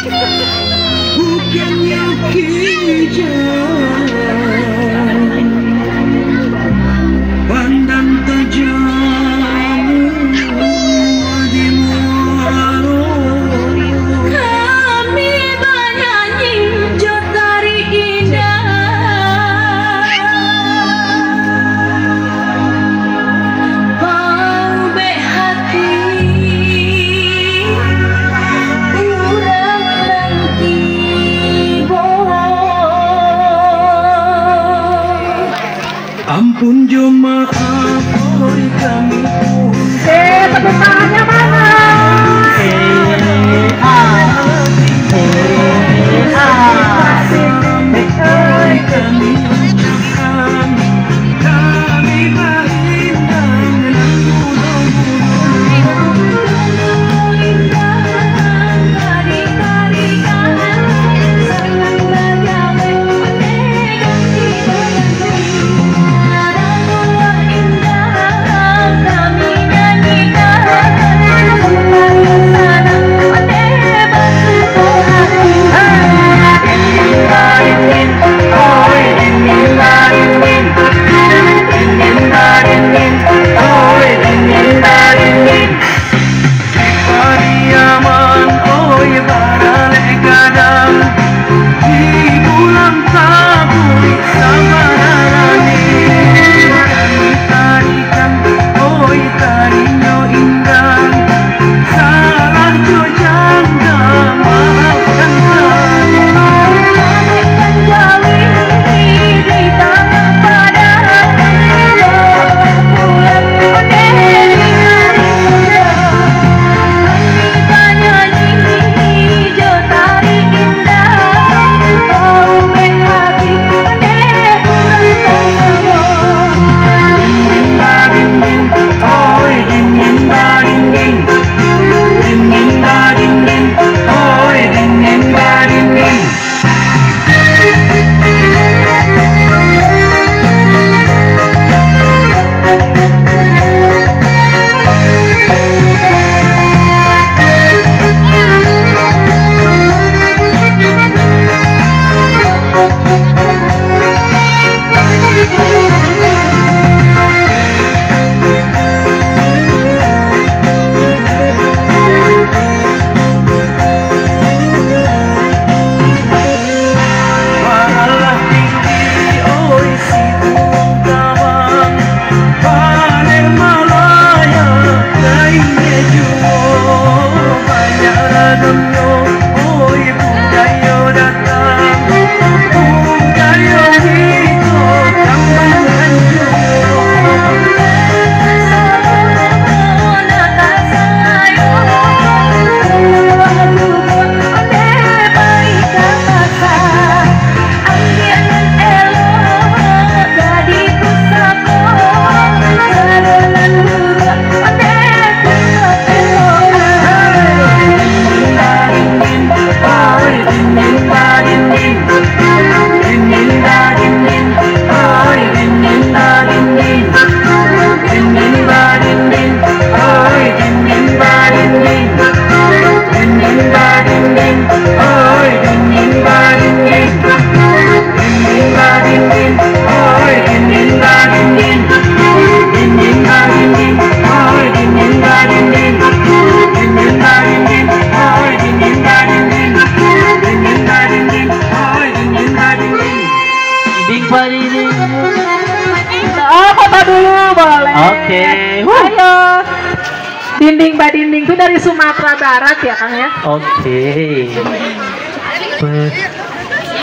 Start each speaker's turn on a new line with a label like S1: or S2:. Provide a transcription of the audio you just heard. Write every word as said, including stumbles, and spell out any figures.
S1: bukannya hijau pandang tajam di muaro
S2: kami bernyanyi jotari indah bau be hati urang tibo
S1: ampun jemaah oi kami pun
S3: Eh, tepuk tangannya mana?
S1: eh ah eh ah oi kami ucapkan kami berindang Pariaman oi barale gadang di bulan saburi sabarani kami tarikan oi tarinya indah salah jo janda maafkan kami
S2: Abaikan jawi di tangan pada bulan ondeli jotari indah bau be hati
S1: oi dingin dingin dingin dingin oi dingin dingin Paralah tinggi oi si gunung Tawang Paner Malaya lainnya juo banyak ragamnya oi budaya datang budaya itu kembangkan juo
S3: Oh, foto dulu boleh.
S4: Oke.
S3: Ayo. Dinding Mbak Dinding itu dari Sumatera Barat ya Kang ya?
S4: Oke.